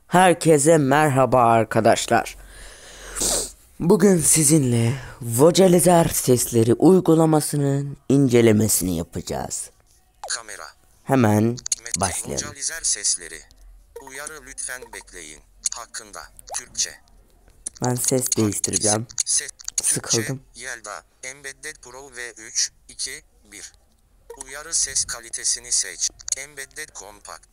Herkese merhaba arkadaşlar. Bugün sizinle vocalizer sesleri uygulamasının incelemesini yapacağız. Kamera. Hemen başlayalım. Vocalizer sesleri. Uyarı lütfen bekleyin. Hakkında. Türkçe. Ben ses değiştireceğim. Sıkıldım. Yelda. Embedded Pro V3 2 1. Uyarı ses kalitesini seç. Embedded Compact.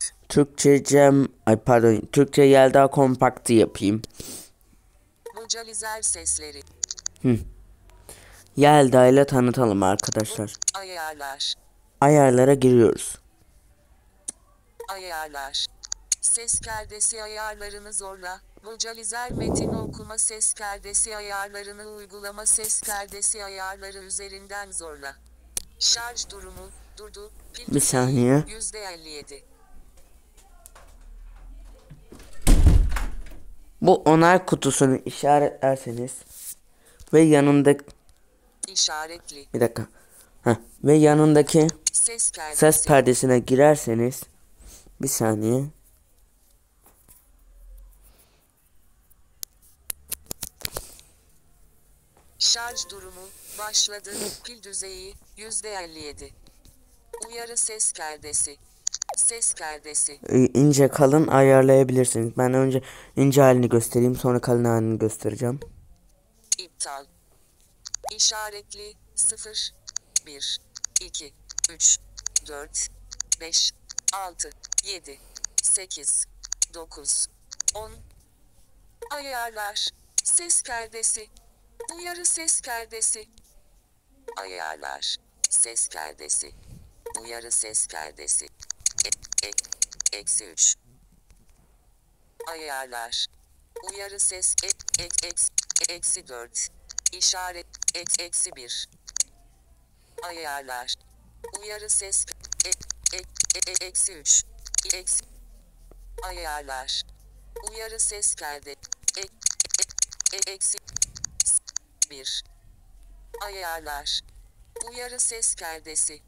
Türkçe Yelda Compakt'ı yapayım. Vocalizer sesleri. Yelda ile tanıtalım arkadaşlar. Ayarlar. Ayarlara giriyoruz. Ayarlar. Ses perdesi ayarlarını zorla. Vocalizer metin okuma ses perdesi ayarlarını uygulama ses perdesi ayarları üzerinden zorla. Şarj durumu durdu. Pil Bir saniye. %57. Bu onay kutusunu işaretlerseniz ve yanındaki İşaretli. bir dakika. Ve yanındaki Ses perdesi. ses perdesine girerseniz bir saniye. Şarj durumu başladı. Pil düzeyi %57. Uyarı ses perdesi. Ses perdesi. İnce kalın ayarlayabilirsiniz. Ben önce ince halini göstereyim, sonra kalın halini göstereceğim. İptal. İşaretli 0 1 2 3 4 5 6 7 8 9 10. Ayarlar. Ses perdesi. Uyarı ses perdesi. Ayarlar. Ses perdesi. Uyarı ses perdesi. Eksi 3. Ayarlar. Uyarı ses eksi 4. İşaret eksi 1. Ayarlar. Uyarı ses eksi 3. Eksi. Ayarlar. Uyarı ses perde eksi 1. Ayarlar. Uyarı ses perdesi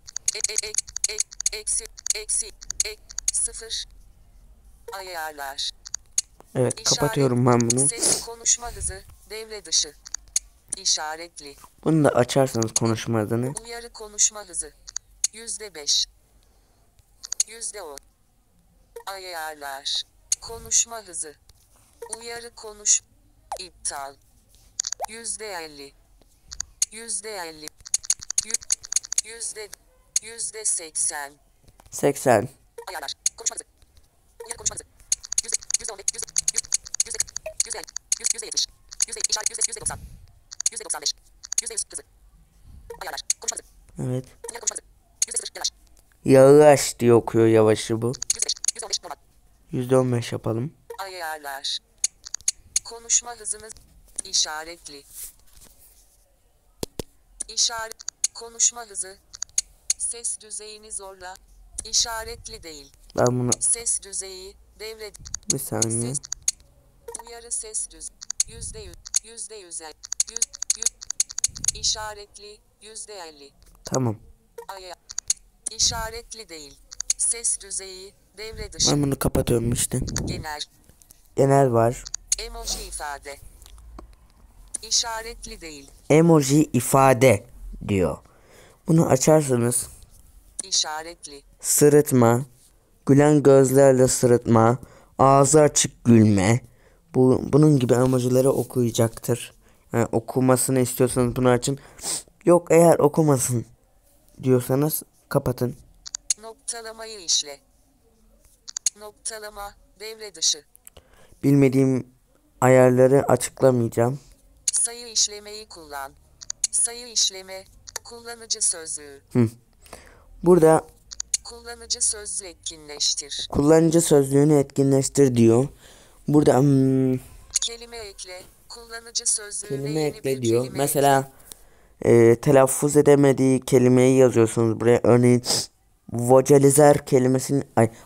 eksi 0. Ayarlar. Evet, kapatıyorum ben bunu. Ses konuşma hızı devre dışı. İşaretli. Bunu da açarsanız konuşma hızını. Uyarı konuşma hızı %5. %10. Ayarlar. Konuşma hızı. Uyarı konuş. İptal. %50. %50. %80. 80. Ayarlar. Konuşma hızı. Uyarı konuşma hızı. %15. %50. %70. %90. %95. %100 hızı. Ayarlar. Konuşma hızı. Evet. Uyarı konuşma hızı. %0 yavaş. Yavaş diye okuyor, yavaşı bu. %15 normal. %15 yapalım. Ayarlar. Konuşma hızınız işaretli. İşaret konuşma hızı. Ses düzeyini zorla. İşaretli değil. Ben bunu Ses düzeyi devre. bir saniye. Ses. Uyarı ses düz. %100. %100. İşaretli %50. Tamam. İşaretli değil. Ses düzeyi devre dışı. Ben bunu kapatıyorum işte. Genel. Genel var. Emoji ifade. İşaretli değil. Emoji ifade diyor. Bunu açarsanız İşaretli. sırıtma, gülen gözlerle sırıtma, ağzı açık gülme. Bunun gibi emojileri okuyacaktır. Yani okumasını istiyorsanız bunu açın. Yok, eğer okumasın diyorsanız kapatın. Noktalamayı işle. Noktalama devre dışı. Bilmediğim ayarları açıklamayacağım. Sayı işlemeyi kullan. Sayı işleme. Kullanıcı sözlüğü. Burada Kullanıcı sözlüğü etkinleştir. kullanıcı sözlüğünü etkinleştir diyor. Burada Kelime ekle. Kullanıcı sözlüğüne kelime yeni ekle bir diyor. kelime Mesela telaffuz edemediği kelimeyi yazıyorsunuz buraya. Örneğin vocalizer kelimesini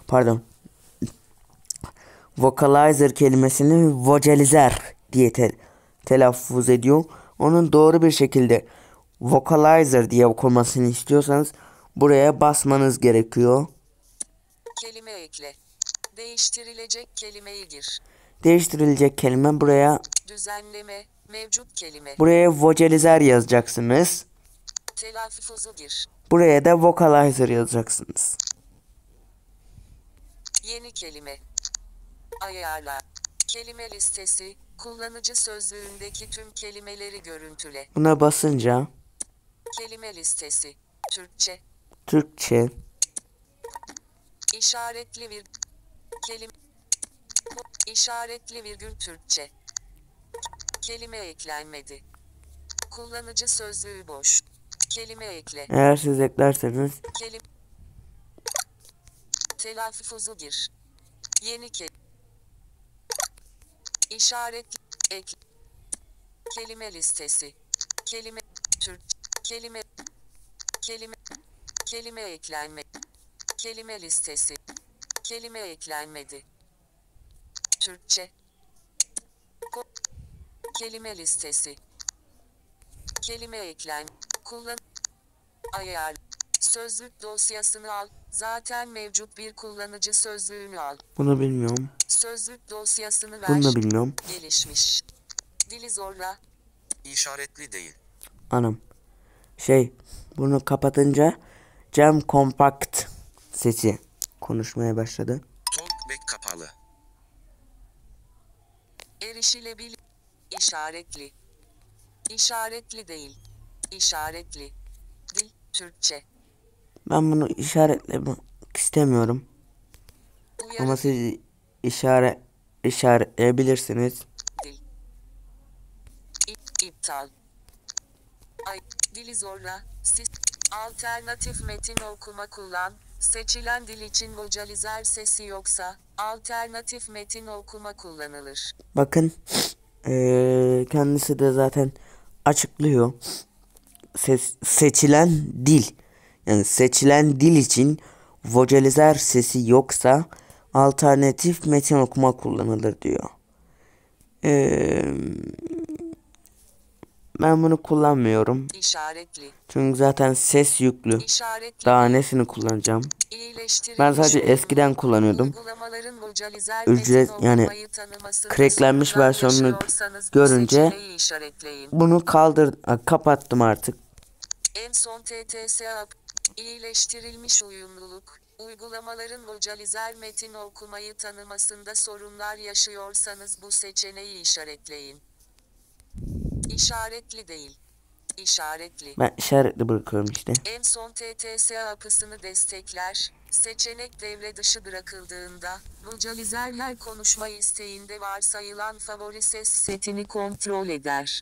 vocalizer kelimesini vocalizer diye telaffuz ediyor. Onun doğru bir şekilde vocalizer diye okunmasını istiyorsanız buraya basmanız gerekiyor. Kelime ekle. Değiştirilecek kelimeyi gir. Değiştirilecek kelime buraya Düzenleme. Mevcut kelime. vocalizer yazacaksınız. Telaffuzu gir. Buraya da vocalizer yazacaksınız. Yeni kelime. Ayarlar. Kelime listesi. Kullanıcı sözlüğündeki tüm kelimeleri görüntüle. Buna basınca Kelime listesi. Türkçe. Türkçe, İşaretli virgül. Kelime. İşaretli virgül Türkçe. Kelime eklenmedi. Kullanıcı sözlüğü boş. Kelime ekle. eğer siz eklerseniz Kelime. Telaffuzu gir. Yeni kelime. İşaretli. Ek. Kelime listesi. Kelime. Türk. Kelime. Kelime. Kelime eklenme. Kelime listesi. Kelime eklenmedi. Türkçe. Kelime listesi. Kelime eklen. Kullan. Ayar. Sözlük dosyasını al. Zaten mevcut bir kullanıcı sözlüğünü al. bunu bilmiyorum. Sözlük dosyasını ver. Bunu da bilmiyorum. Gelişmiş. Dili zorla. İşaretli değil. Anam. Bunu kapatınca Cam Compact sesi konuşmaya başladı. Talkback kapalı. Erişilebilir. İşaretli. İşaretli değil. İşaretli. Dil. Türkçe. Ben bunu işaretlemek istemiyorum. Uyarı. Ama siz işaretleyebilirsiniz. Dil. İptal. Dili zorla. Alternatif metin okuma kullan. Seçilen dil için vocalizer sesi yoksa alternatif metin okuma kullanılır. Bakın kendisi de zaten açıklıyor. Seçilen dil. Yani seçilen dil için vocalizer sesi yoksa alternatif metin okuma kullanılır diyor. Ben bunu kullanmıyorum. İşaretli. Çünkü zaten ses yüklü. İşaretli. Daha nesini kullanacağım? Ben sadece eskiden kullanıyordum. Uygulamaların vocalizer Ücret metin yani okumayı tanımasında cracklenmiş sorunlar versiyonunu yaşıyorsanız bu görünce seçeneği işaretleyin. bunu kapattım artık. En son TTS iyileştirilmiş uyumluluk. Uygulamaların vocalizer metin okumayı tanımasında sorunlar yaşıyorsanız bu seçeneği işaretleyin. İşaretli değil. İşaretli. Ben işaretli bırakıyorum işte. En son TTS apısını destekler. Seçenek devre dışı bırakıldığında, vocalizerler konuşma isteğinde varsayılan favori ses setini kontrol eder.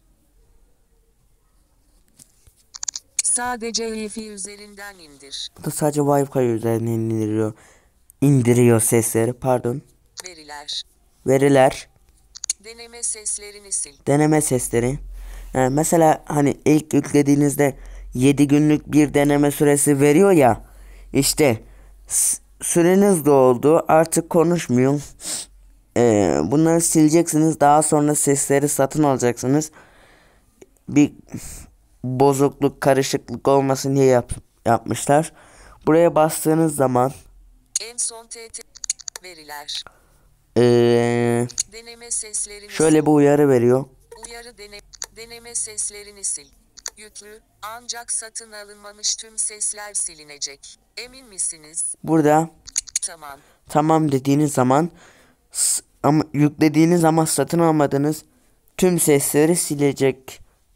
Sadece Wi-Fi üzerinden indir. Bu da sadece Wi-Fi üzerinden indiriyor sesleri. Pardon. Veriler. Deneme seslerini sil. Deneme sesleri. Yani mesela hani ilk yüklediğinizde 7 günlük bir deneme süresi veriyor ya. İşte süreniz doldu. Artık konuşmuyor. Bunları sileceksiniz. Daha sonra sesleri satın alacaksınız. Bir bozukluk, karışıklık olmasın diye yapmışlar. Buraya bastığınız zaman en son veriler. Deneme seslerini şöyle bir uyarı veriyor. Uyarı deneme seslerini sil. Yüklü, ancak satın alınmamış tüm sesler silinecek. Emin misiniz? Burada Tamam. Tamam dediğiniz zaman ama yüklediğiniz zaman satın almadığınız tüm sesleri silecek.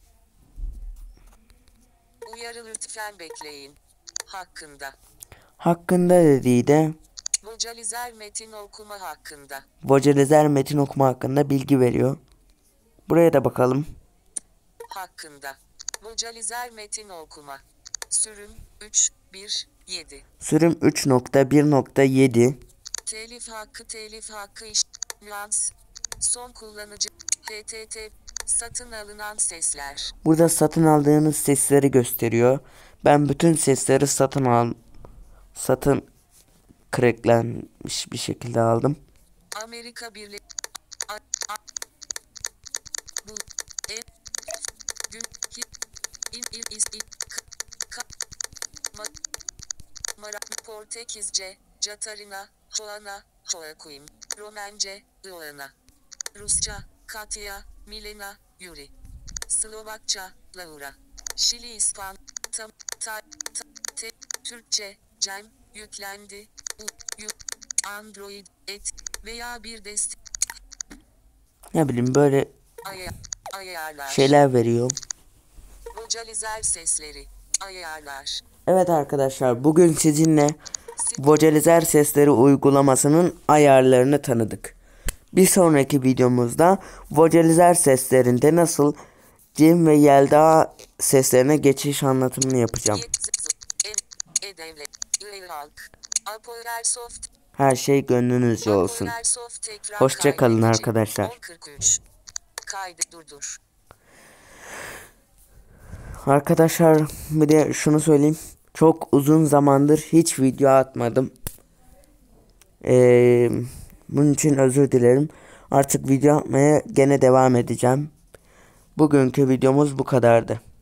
Uyarı lütfen bekleyin. Hakkında dediği de vocalizer metin okuma hakkında. Vocalizer metin okuma hakkında bilgi veriyor. Buraya da bakalım. Hakkında. Vocalizer metin okuma. Sürüm 3.1.7. Sürüm 3.1.7. Telif hakkı nüans. Son kullanıcı HTT satın alınan sesler. Burada satın aldığınız sesleri gösteriyor. Ben bütün sesleri satın cracklenmiş bir şekilde aldım. Amerika Birleşik Portekizce, Catarina, Hoana, Joaquim, Romence, Ioana. Rusça, Katya, Milena, Yuri. Slovakça, Laura. Şili İspan, Türkçe, Cem, yüklendi, Android, veya bir destek. Ne bileyim böyle Ayarlar. şeyler veriyor. Vocalizer sesleri, ayarlar. Evet arkadaşlar, bugün sizinle Vocalizer sesleri uygulamasının ayarlarını tanıdık. Bir sonraki videomuzda Vocalizer seslerinde nasıl Cem ve Yelda seslerine geçiş anlatımını yapacağım. Her şey gönlünüzce olsun. Hoşça kalın arkadaşlar. Kaydı durdur. Arkadaşlar bir de şunu söyleyeyim. Çok uzun zamandır hiç video atmadım. Bunun için özür dilerim. Artık video atmaya gene devam edeceğim. Bugünkü videomuz bu kadardı.